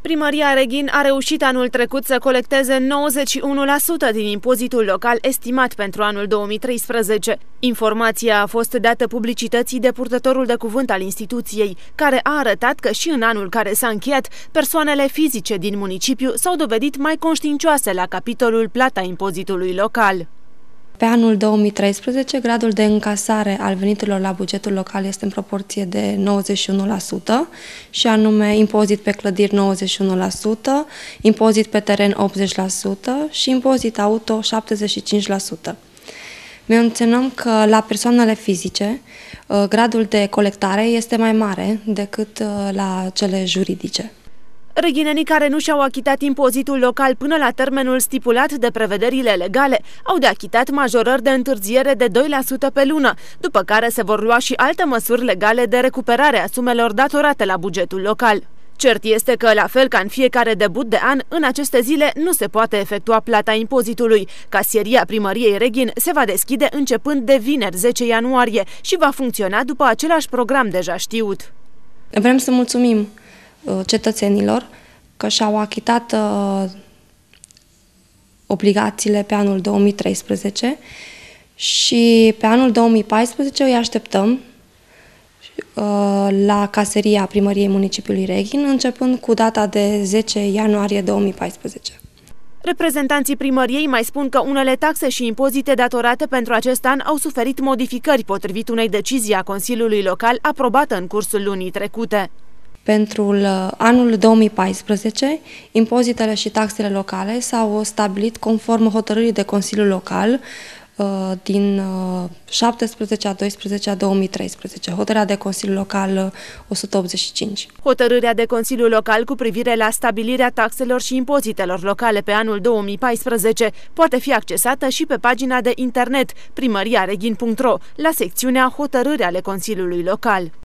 Primăria Reghin a reușit anul trecut să colecteze 91% din impozitul local estimat pentru anul 2013. Informația a fost dată publicității de purtătorul de cuvânt al instituției, care a arătat că și în anul care s-a încheiat, persoanele fizice din municipiu s-au dovedit mai conștiincioase la capitolul plata impozitului local. Pe anul 2013, gradul de încasare al veniturilor la bugetul local este în proporție de 91%, și anume impozit pe clădiri 91%, impozit pe teren 80% și impozit auto 75%. Menționăm că la persoanele fizice, gradul de colectare este mai mare decât la cele juridice. Reghinenii care nu și-au achitat impozitul local până la termenul stipulat de prevederile legale au de achitat majorări de întârziere de 2% pe lună, după care se vor lua și alte măsuri legale de recuperare a sumelor datorate la bugetul local. Cert este că, la fel ca în fiecare debut de an, în aceste zile nu se poate efectua plata impozitului. Casieria Primăriei Reghin se va deschide începând de vineri 10 ianuarie și va funcționa după același program deja știut. Vrem să mulțumim cetățenilor că și-au achitat obligațiile pe anul 2013 și pe anul 2014 îi așteptăm la caseria Primăriei Municipiului Reghin, începând cu data de 10 ianuarie 2014. Reprezentanții primăriei mai spun că unele taxe și impozite datorate pentru acest an au suferit modificări potrivit unei decizii a Consiliului Local aprobată în cursul lunii trecute. Pentru anul 2014, impozitele și taxele locale s-au stabilit conform hotărârii de Consiliul Local din 17 a 12 a 2013, hotărârea de Consiliul Local 185. Hotărârea de Consiliul Local cu privire la stabilirea taxelor și impozitelor locale pe anul 2014 poate fi accesată și pe pagina de internet primariareghin.ro, la secțiunea Hotărâri ale Consiliului Local.